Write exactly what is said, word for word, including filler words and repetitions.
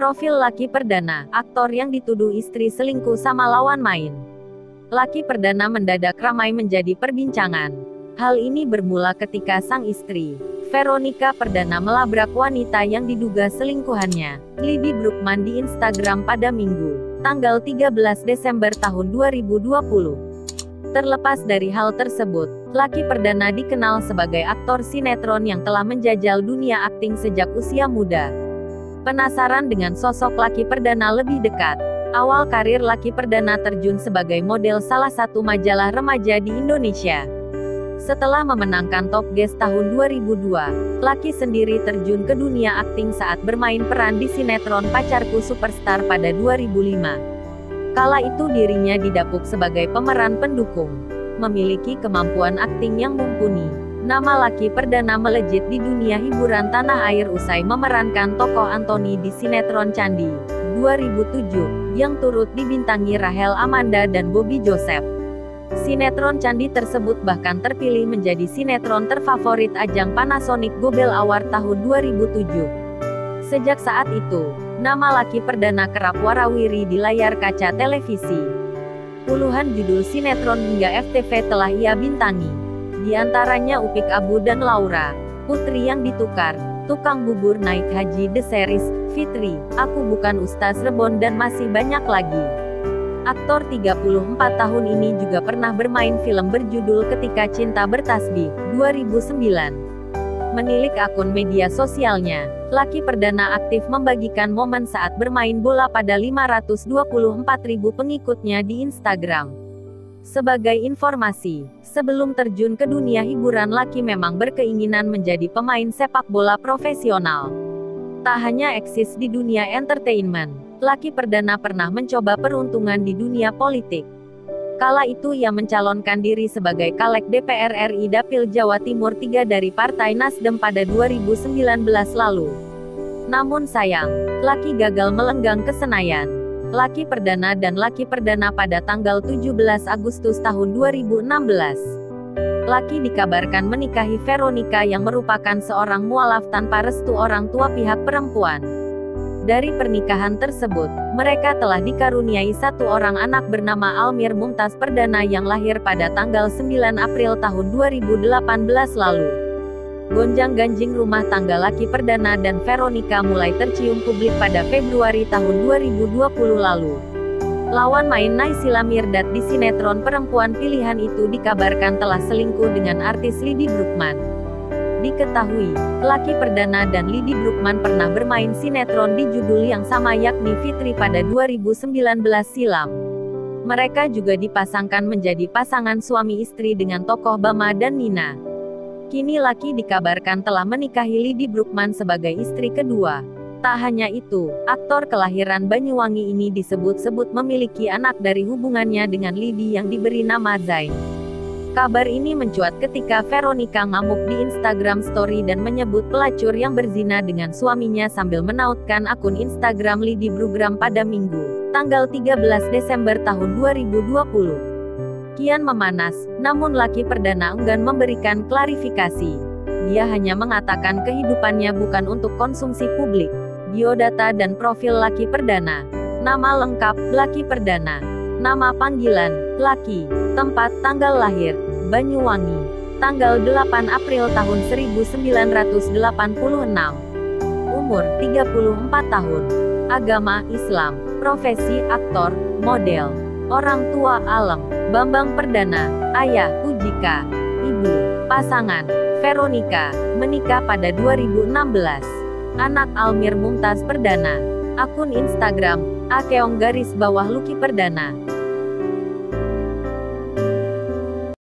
Profil Lucky Perdana, aktor yang dituduh istri selingkuh sama lawan main. Lucky Perdana mendadak ramai menjadi perbincangan. Hal ini bermula ketika sang istri, Veronica Perdana, melabrak wanita yang diduga selingkuhannya, Lady Brookman, di Instagram pada Minggu, tanggal tiga belas Desember tahun dua ribu dua puluh. Terlepas dari hal tersebut, Lucky Perdana dikenal sebagai aktor sinetron yang telah menjajal dunia akting sejak usia muda. Penasaran dengan sosok Lucky Perdana lebih dekat? Awal karir Lucky Perdana terjun sebagai model salah satu majalah remaja di Indonesia. Setelah memenangkan Top Guest tahun dua ribu dua, Lucky sendiri terjun ke dunia akting saat bermain peran di sinetron Pacarku Superstar pada dua ribu lima. Kala itu dirinya didapuk sebagai pemeran pendukung. Memiliki kemampuan akting yang mumpuni, nama Lucky Perdana melejit di dunia hiburan tanah air usai memerankan tokoh Anthony di sinetron Candi dua ribu tujuh, yang turut dibintangi Rachel Amanda dan Bobby Joseph. Sinetron Candi tersebut bahkan terpilih menjadi sinetron terfavorit ajang Panasonic Gobel Award tahun dua ribu tujuh. Sejak saat itu, nama Lucky Perdana kerap warawiri di layar kaca televisi. Puluhan judul sinetron hingga F T V telah ia bintangi. Di antaranya Upik Abu dan Laura, Putri yang Ditukar, Tukang Bubur Naik Haji The Series, Fitri, Aku Bukan Ustaz Rebon, dan masih banyak lagi. Aktor tiga puluh empat tahun ini juga pernah bermain film berjudul Ketika Cinta Bertasbih, dua ribu sembilan. Menilik akun media sosialnya, Lucky Perdana aktif membagikan momen saat bermain bola pada lima ratus dua puluh empat ribu pengikutnya di Instagram. Sebagai informasi, sebelum terjun ke dunia hiburan, Lucky memang berkeinginan menjadi pemain sepak bola profesional. Tak hanya eksis di dunia entertainment, Lucky Perdana pernah mencoba peruntungan di dunia politik. Kala itu ia mencalonkan diri sebagai caleg D P R R I Dapil Jawa Timur tiga dari Partai Nasdem pada dua ribu sembilan belas lalu. Namun sayang, Lucky gagal melenggang ke Senayan. Lucky Perdana dan Lucky Perdana pada tanggal tujuh belas Agustus tahun dua ribu enam belas. Lucky dikabarkan menikahi Veronica yang merupakan seorang mualaf tanpa restu orang tua pihak perempuan. Dari pernikahan tersebut, mereka telah dikaruniai satu orang anak bernama Almir Mumtaz Perdana yang lahir pada tanggal sembilan April tahun dua ribu delapan belas lalu. Gonjang-ganjing rumah tangga Lucky Perdana dan Veronica mulai tercium publik pada Februari tahun dua ribu dua puluh lalu. Lawan main Naysila Mirdad di sinetron perempuan pilihan itu dikabarkan telah selingkuh dengan artis Lady Brookman. Diketahui, Lucky Perdana dan Lady Brookman pernah bermain sinetron di judul yang sama yakni Fitri pada dua ribu sembilan belas silam. Mereka juga dipasangkan menjadi pasangan suami istri dengan tokoh Bama dan Nina. Kini Lucky dikabarkan telah menikahi Lady Brookman sebagai istri kedua. Tak hanya itu, aktor kelahiran Banyuwangi ini disebut-sebut memiliki anak dari hubungannya dengan Lady yang diberi nama Zain. Kabar ini mencuat ketika Veronica ngamuk di Instagram Story dan menyebut pelacur yang berzina dengan suaminya sambil menautkan akun Instagram Lady Brookman pada Minggu, tanggal tiga belas Desember tahun dua ribu dua puluh. Kian memanas, namun Lucky Perdana enggan memberikan klarifikasi. Dia hanya mengatakan kehidupannya bukan untuk konsumsi publik. Biodata dan profil Lucky Perdana. Nama lengkap, Lucky Perdana. Nama panggilan, Lucky. Tempat, tanggal lahir, Banyuwangi. Tanggal delapan April tahun seribu sembilan ratus delapan puluh enam. Umur, tiga puluh empat tahun. Agama, Islam. Profesi, aktor, model. Orang tua, Alem, Bambang Perdana. Ayah, Ujika. Ibu, pasangan, Veronica. Menikah pada dua ribu enam belas. Anak Almir Mumtaz Perdana. Akun Instagram, akeong garis bawah Lucky Perdana.